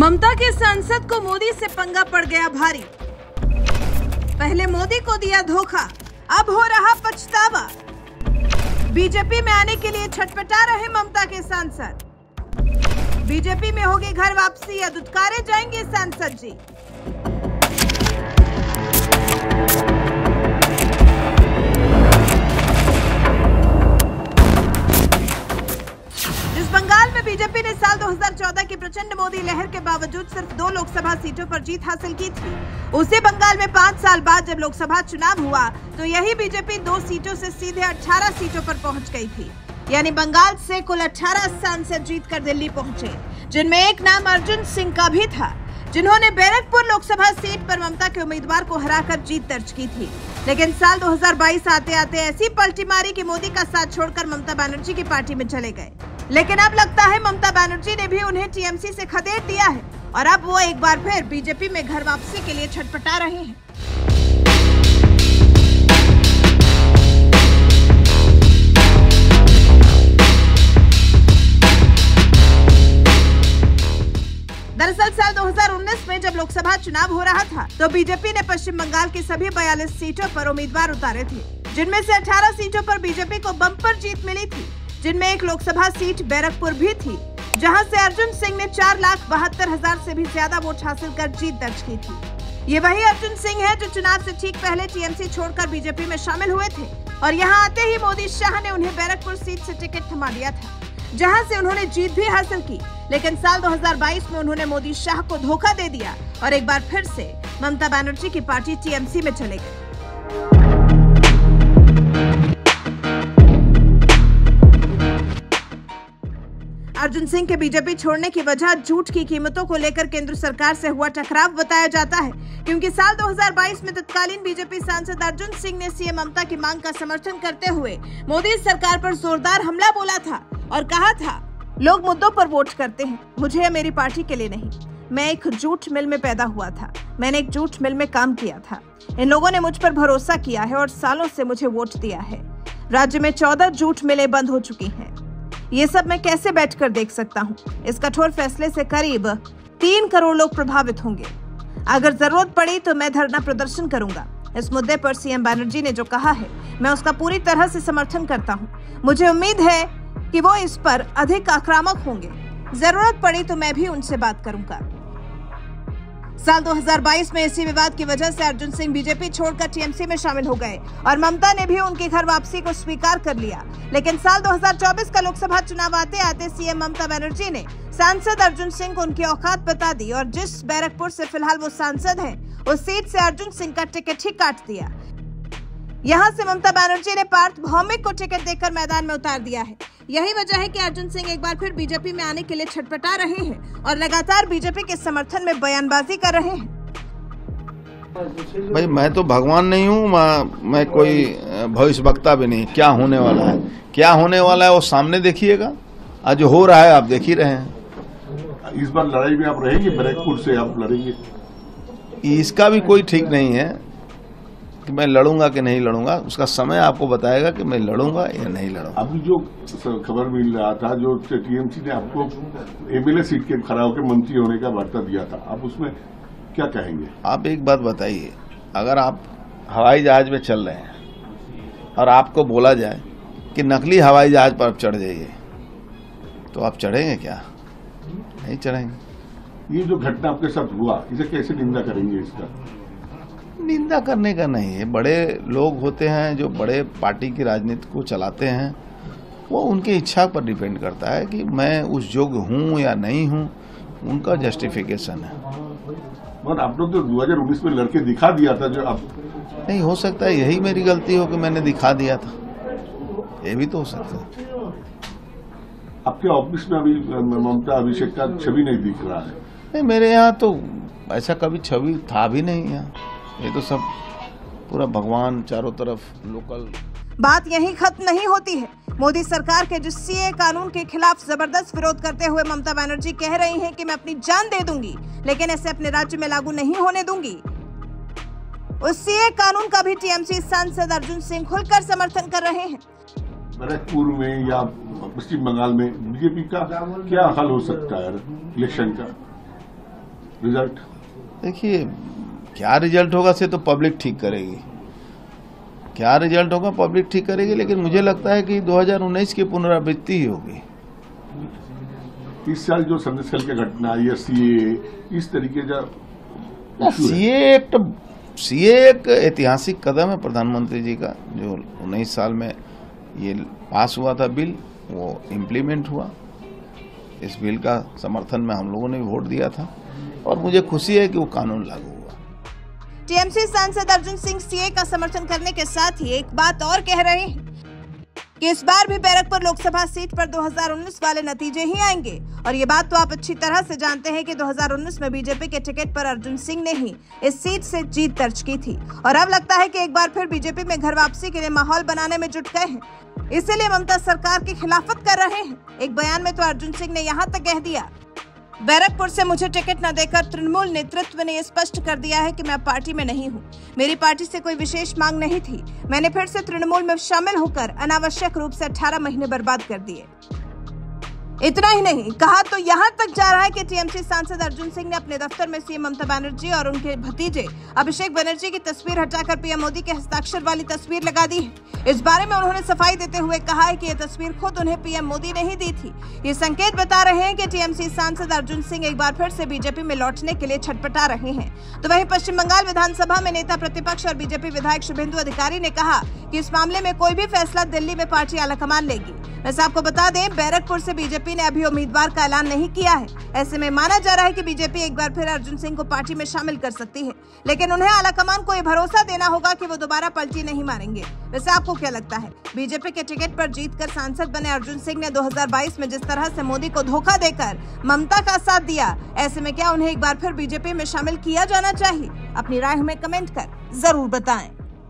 ममता के सांसद को मोदी से पंगा पड़ गया भारी। पहले मोदी को दिया धोखा, अब हो रहा पछतावा। बीजेपी में आने के लिए छटपटा रहे ममता के सांसद। बीजेपी में होगी घर वापसी या दुत्कारे जाएंगे सांसद जी। बंगाल में बीजेपी ने साल 2014 की प्रचंड मोदी लहर के बावजूद सिर्फ 2 लोकसभा सीटों पर जीत हासिल की थी। उसी बंगाल में 5 साल बाद जब लोकसभा चुनाव हुआ तो यही बीजेपी 2 सीटों से सीधे 18 सीटों पर पहुंच गई थी। यानी बंगाल से कुल 18 सांसद जीतकर दिल्ली पहुंचे, जिनमें एक नाम अर्जुन सिंह का भी था, जिन्होंने बैरकपुर लोकसभा सीट पर ममता के उम्मीदवार को हराकर जीत दर्ज की थी। लेकिन साल 2022 आते आते ऐसी पलटी मारी कि मोदी का साथ छोड़कर ममता बनर्जी की पार्टी में चले गए। लेकिन अब लगता है ममता बनर्जी ने भी उन्हें टीएमसी से खदेड़ दिया है और अब वो एक बार फिर बीजेपी में घर वापसी के लिए छटपटा रहे हैं। दरअसल साल 2019 में जब लोकसभा चुनाव हो रहा था तो बीजेपी ने पश्चिम बंगाल की सभी 42 सीटों पर उम्मीदवार उतारे थे, जिनमें से 18 सीटों पर बीजेपी को बम्पर जीत मिली थी, जिनमें एक लोकसभा सीट बैरकपुर भी थी, जहां से अर्जुन सिंह ने 4,72,000 से भी ज्यादा वोट हासिल कर जीत दर्ज की थी। ये वही अर्जुन सिंह है जो चुनाव से ठीक पहले टीएमसी छोड़कर बीजेपी में शामिल हुए थे और यहां आते ही मोदी शाह ने उन्हें बैरकपुर सीट से टिकट थमा दिया था, जहां से उन्होंने जीत भी हासिल की। लेकिन साल 2022 में उन्होंने मोदी शाह को धोखा दे दिया और एक बार फिर से ममता बनर्जी की पार्टी टीएमसी में चले गए। अर्जुन सिंह के बीजेपी छोड़ने की वजह जूट की कीमतों को लेकर केंद्र सरकार से हुआ टकराव बताया जाता है, क्योंकि साल 2022 में तत्कालीन बीजेपी सांसद अर्जुन सिंह ने सीएम ममता की मांग का समर्थन करते हुए मोदी सरकार पर जोरदार हमला बोला था और कहा था, लोग मुद्दों पर वोट करते हैं, मुझे या मेरी पार्टी के लिए नहीं। मैं एक जूट मिल में पैदा हुआ था, मैंने एक जूट मिल में काम किया था। इन लोगों ने मुझ पर भरोसा किया है और सालों से मुझे वोट दिया है। राज्य में 14 जूट मिलें बंद हो चुकी हैं। ये सब मैं कैसे बैठकर देख सकता हूँ? इस कठोर फैसले से करीब 3 करोड़ लोग प्रभावित होंगे। अगर जरूरत पड़ी तो मैं धरना प्रदर्शन करूंगा। इस मुद्दे पर सीएम बनर्जी ने जो कहा है, मैं उसका पूरी तरह से समर्थन करता हूँ। मुझे उम्मीद है कि वो इस पर अधिक आक्रामक होंगे। जरूरत पड़ी तो मैं भी उनसे बात करूंगा। साल 2022 में इसी विवाद की वजह से अर्जुन सिंह बीजेपी छोड़कर टीएमसी में शामिल हो गए और ममता ने भी उनकी घर वापसी को स्वीकार कर लिया। लेकिन साल 2024 का लोकसभा चुनाव आते आते सीएम ममता बनर्जी ने सांसद अर्जुन सिंह को उनकी औकात बता दी और जिस बैरकपुर से फिलहाल वो सांसद हैं, उस सीट से अर्जुन सिंह का टिकट ही काट दिया। यहाँ से ममता बनर्जी ने पार्थ भौमिक को टिकट देकर मैदान में उतार दिया है। यही वजह है कि अर्जुन सिंह एक बार फिर बीजेपी में आने के लिए छटपटा रहे हैं और लगातार बीजेपी के समर्थन में बयानबाजी कर रहे हैं। भाई मैं तो भगवान नहीं हूँ, मैं कोई भविष्य वक्ता भी नहीं। क्या होने वाला है, क्या होने वाला है वो सामने देखिएगा। आज जो हो रहा है आप देख ही रहे हैं। इस बार लड़ाई में आप रहेंगे, बैरकपुर से आप लड़ेंगे? इसका भी कोई ठीक नहीं है कि मैं लड़ूंगा कि नहीं लड़ूंगा। उसका समय आपको बताएगा कि मैं लड़ूंगा या नहीं लड़ूंगा। अभी जो खबर मिल रहा था, जो टीएमसी ने आपको एमएलए सीट के खड़ा होकर मंत्री होने का वार्ता दिया था, आप उसमें क्या कहेंगे? आप एक बात बताइए, अगर आप हवाई जहाज में चल रहे हैं और आपको बोला जाए कि नकली हवाई जहाज पर आप चढ़ जाइए, तो आप चढ़ेंगे क्या? नहीं चढ़ेंगे। ये जो घटना आपके साथ हुआ, इसे कैसे निंदा करेंगे? इसका निंदा करने का नहीं है। बड़े लोग होते हैं जो बड़े पार्टी की राजनीति को चलाते हैं, वो उनकी इच्छा पर डिपेंड करता है कि मैं उस योग्य हूँ या नहीं हूँ, उनका जस्टिफिकेशन है। और आप लोग तो 2019 में लड़के दिखा दिया था, जो आप नहीं हो सकता है यही मेरी गलती हो कि मैंने दिखा दिया था, ये भी तो हो सकता है। आपके ऑफिस में अभी ममता अभिषेक का छवि नहीं दिख रहा है? नहीं, मेरे यहाँ तो ऐसा कभी छवि था भी नहीं। यहाँ ये तो सब पूरा भगवान चारों तरफ लोकल। बात यहीं खत्म नहीं होती है। मोदी सरकार के जिस सीए कानून के खिलाफ जबरदस्त विरोध करते हुए ममता बनर्जी कह रही हैं कि मैं अपनी जान दे दूंगी, लेकिन इसे अपने राज्य में लागू नहीं होने दूंगी। उस सीए कानून का भी टीएमसी सांसद अर्जुन सिंह खुलकर समर्थन कर रहे हैं। बैरकपुर में या पश्चिम बंगाल में बीजेपी का क्या हल हो सकता है इलेक्शन का? रिजल्ट? देखिए, क्या रिजल्ट होगा से तो पब्लिक ठीक करेगी, क्या रिजल्ट होगा पब्लिक ठीक करेगी, लेकिन मुझे लगता है कि 2019 की पुनरावृत्ति ही होगी। इस साल जो संदेशखाली की घटना या सीए इस तरीके का सीए एक ऐतिहासिक कदम है प्रधानमंत्री जी का, जो 19 साल में ये पास हुआ था बिल, वो इम्प्लीमेंट हुआ। इस बिल का समर्थन में हम लोगों ने भी वोट दिया था और मुझे खुशी है कि वो कानून लागू हुआ। टीएमसी सांसद अर्जुन सिंह सीए का समर्थन करने के साथ ही एक बात और कह रहे हैं कि इस बार भी बैरकपुर लोकसभा सीट पर 2019 वाले नतीजे ही आएंगे। और ये बात तो आप अच्छी तरह से जानते हैं कि 2019 में बीजेपी के टिकट पर अर्जुन सिंह ने ही इस सीट से जीत दर्ज की थी और अब लगता है कि एक बार फिर बीजेपी में घर वापसी के लिए माहौल बनाने में जुट गए हैं, इसीलिए ममता सरकार की खिलाफत कर रहे हैं। एक बयान में तो अर्जुन सिंह ने यहाँ तक कह दिया, बैरकपुर से मुझे टिकट न देकर तृणमूल नेतृत्व ने यह स्पष्ट कर दिया है कि मैं पार्टी में नहीं हूँ। मेरी पार्टी से कोई विशेष मांग नहीं थी। मैंने फिर से तृणमूल में शामिल होकर अनावश्यक रूप से 18 महीने बर्बाद कर दिए। इतना ही नहीं कहा तो यहाँ तक जा रहा है कि टीएमसी सांसद अर्जुन सिंह ने अपने दफ्तर में सीएम ममता बनर्जी और उनके भतीजे अभिषेक बनर्जी की तस्वीर हटाकर पीएम मोदी के हस्ताक्षर वाली तस्वीर लगा दी है। इस बारे में उन्होंने सफाई देते हुए कहा है कि यह तस्वीर खुद उन्हें पीएम मोदी ने ही दी थी। ये संकेत बता रहे हैं कि टीएमसी सांसद अर्जुन सिंह एक बार फिर से बीजेपी में लौटने के लिए छटपटा रहे हैं। तो वहीं पश्चिम बंगाल विधानसभा में नेता प्रतिपक्ष और बीजेपी विधायक शुभेंदु अधिकारी ने कहा कि इस मामले में कोई भी फैसला दिल्ली में पार्टी आलाकमान लेगी। वैसे आपको बता दें, बैरकपुर से बीजेपी ने अभी उम्मीदवार का ऐलान नहीं किया है। ऐसे में माना जा रहा है कि बीजेपी एक बार फिर अर्जुन सिंह को पार्टी में शामिल कर सकती है, लेकिन उन्हें आलाकमान को ये भरोसा देना होगा कि वो दोबारा पलटी नहीं मारेंगे। वैसे आपको क्या लगता है, बीजेपी के टिकट पर जीतकर सांसद बने अर्जुन सिंह ने 2022 में जिस तरह से मोदी को धोखा देकर ममता का साथ दिया, ऐसे में क्या उन्हें एक बार फिर बीजेपी में शामिल किया जाना चाहिए? अपनी राय हमें कमेंट कर जरूर बताएं।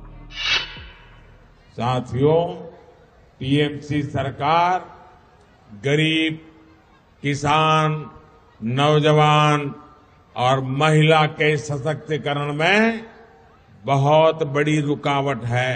साथियों, टीएमसी सरकार गरीब, किसान, नौजवान और महिला के सशक्तिकरण में बहुत बड़ी रुकावट है।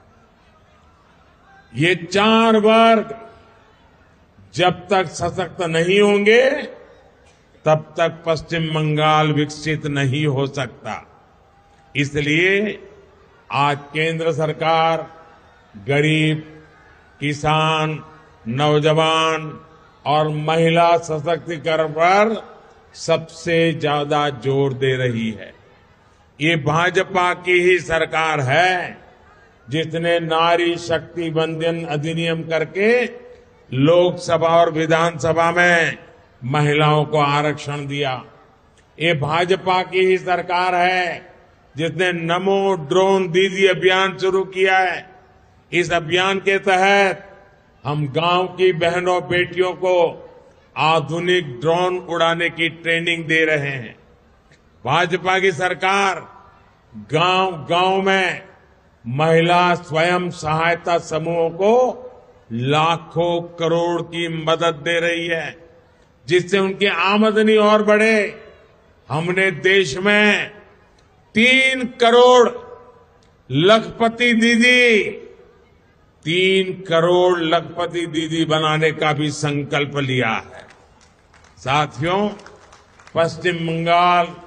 ये चार वर्ग जब तक सशक्त नहीं होंगे तब तक पश्चिम बंगाल विकसित नहीं हो सकता। इसलिए आज केंद्र सरकार गरीब, किसान, नौजवान और महिला सशक्तिकरण पर सबसे ज्यादा जोर दे रही है। ये भाजपा की ही सरकार है जिसने नारी शक्ति वंदन अधिनियम करके लोकसभा और विधानसभा में महिलाओं को आरक्षण दिया। ये भाजपा की ही सरकार है जिसने नमो ड्रोन दीदी अभियान शुरू किया है। इस अभियान के तहत हम गांव की बहनों बेटियों को आधुनिक ड्रोन उड़ाने की ट्रेनिंग दे रहे हैं। भाजपा की सरकार गांव-गांव में महिला स्वयं सहायता समूहों को लाखों करोड़ की मदद दे रही है, जिससे उनकी आमदनी और बढ़े। हमने देश में 3 करोड़ लखपति दीदी बनाने का भी संकल्प लिया है। साथियों, पश्चिम बंगाल